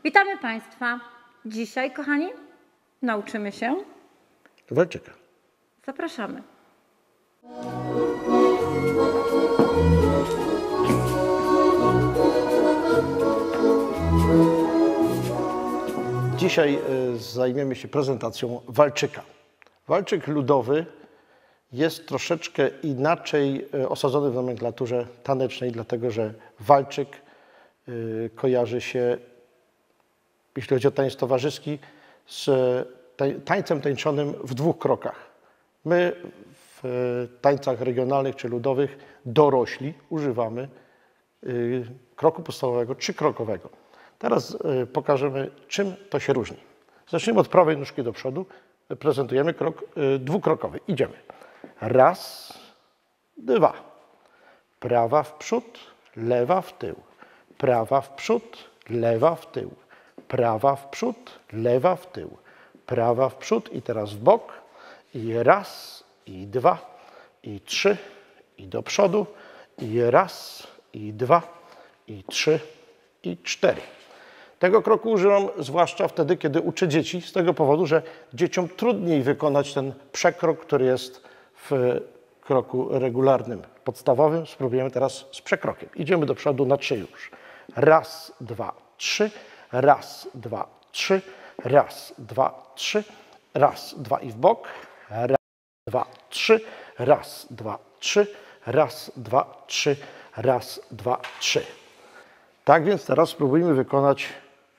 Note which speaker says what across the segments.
Speaker 1: Witamy Państwa. Dzisiaj, kochani, nauczymy się
Speaker 2: walczyka.
Speaker 1: Zapraszamy.
Speaker 2: Dzisiaj zajmiemy się prezentacją walczyka. Walczyk ludowy jest troszeczkę inaczej osadzony w nomenklaturze tanecznej, dlatego że walczyk kojarzy się, jeśli chodzi o tańc towarzyski, z tańcem tańczonym w dwóch krokach. My w tańcach regionalnych czy ludowych dorośli używamy kroku podstawowego trzykrokowego. Teraz pokażemy, czym to się różni. Zacznijmy od prawej nóżki do przodu. Prezentujemy krok dwukrokowy. Idziemy. Raz, dwa. Prawa w przód, lewa w tył. Prawa w przód, lewa w tył. Prawa w przód, lewa w tył. Prawa w przód i teraz w bok. I raz, i dwa, i trzy, i do przodu. I raz, i dwa, i trzy, i cztery. Tego kroku używam zwłaszcza wtedy, kiedy uczę dzieci, z tego powodu, że dzieciom trudniej wykonać ten przekrok, który jest w kroku regularnym, podstawowym. Spróbujemy teraz z przekrokiem. Idziemy do przodu na trzy już. Raz, dwa, trzy. Raz, dwa, trzy. Raz, dwa, trzy. Raz, dwa i w bok. Raz, dwa, trzy. Raz, dwa, trzy. Raz, dwa, trzy. Raz, dwa, trzy. Tak więc teraz spróbujmy wykonać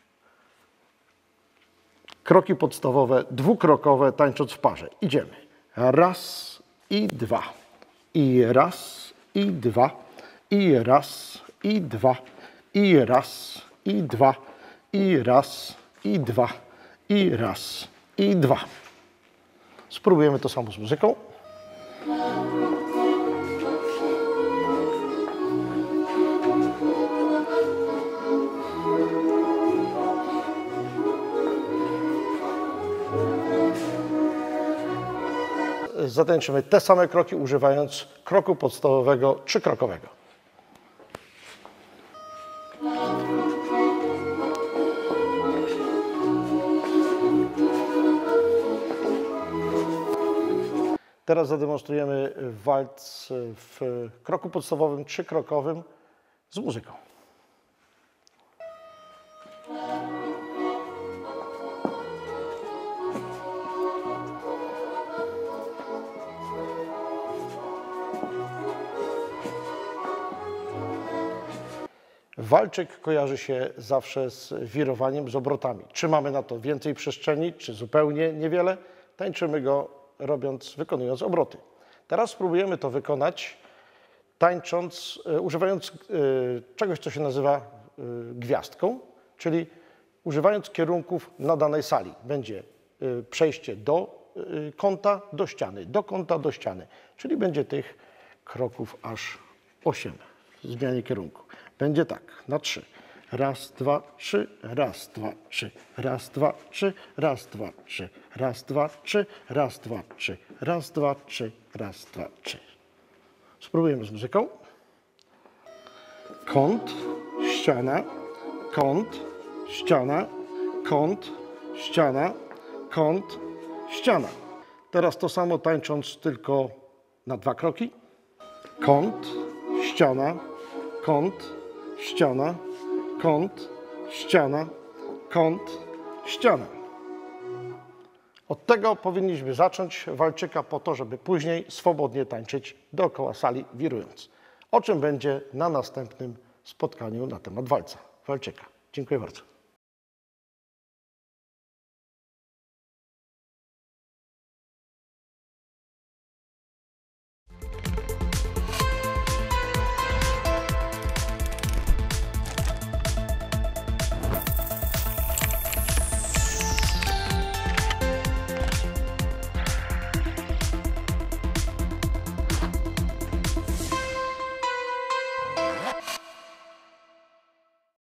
Speaker 2: kroki podstawowe, dwukrokowe, tańcząc w parze. Idziemy. Raz i dwa. I raz, i dwa. I raz, i dwa. I raz, i dwa. I raz, i dwa. I raz, i dwa. Spróbujemy to samo z muzyką. Zatańczymy te same kroki, używając kroku podstawowego trzykrokowego. Teraz zademonstrujemy walc w kroku podstawowym trzykrokowym z muzyką. Walczyk kojarzy się zawsze z wirowaniem, z obrotami. Czy mamy na to więcej przestrzeni, czy zupełnie niewiele, tańczymy go wykonując obroty. Teraz spróbujemy to wykonać tańcząc, używając czegoś, co się nazywa gwiazdką, czyli używając kierunków na danej sali. Będzie przejście do kąta, do ściany, do kąta, do ściany, czyli będzie tych kroków aż 8 w zmianie kierunku. Będzie tak, na 3. Raz, dwa, trzy, raz, dwa, trzy, raz, dwa, trzy, raz, dwa, trzy, raz, dwa, trzy, raz, dwa, trzy, raz, dwa, trzy, raz, dwa, trzy. Spróbujemy z muzyką. Kąt, ściana, kąt, ściana, kąt, ściana, kąt, ściana. Teraz to samo tańcząc tylko na 2 kroki. Kąt, ściana, kąt, ściana, kąt, ściana, kąt, ściana. Od tego powinniśmy zacząć walczyka po to, żeby później swobodnie tańczyć dookoła sali wirując. O czym będzie na następnym spotkaniu na temat walca, walczyka. Dziękuję bardzo.